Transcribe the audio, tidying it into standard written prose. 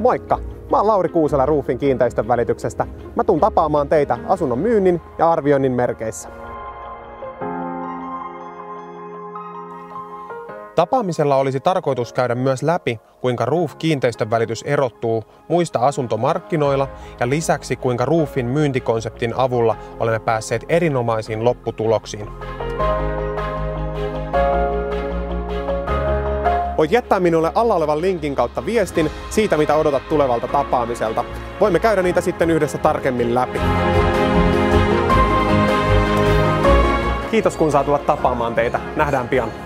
Moikka! Mä oon Lauri Kuusela Roofin kiinteistön välityksestä. Mä tuun tapaamaan teitä asunnon myynnin ja arvioinnin merkeissä. Tapaamisella olisi tarkoitus käydä myös läpi, kuinka Roof-kiinteistön välitys erottuu muista asuntomarkkinoilla ja lisäksi kuinka Roofin myyntikonseptin avulla olemme päässeet erinomaisiin lopputuloksiin. Voit jättää minulle alla olevan linkin kautta viestin siitä, mitä odotat tulevalta tapaamiselta. Voimme käydä niitä sitten yhdessä tarkemmin läpi. Kiitos kun saa tulla tapaamaan teitä. Nähdään pian.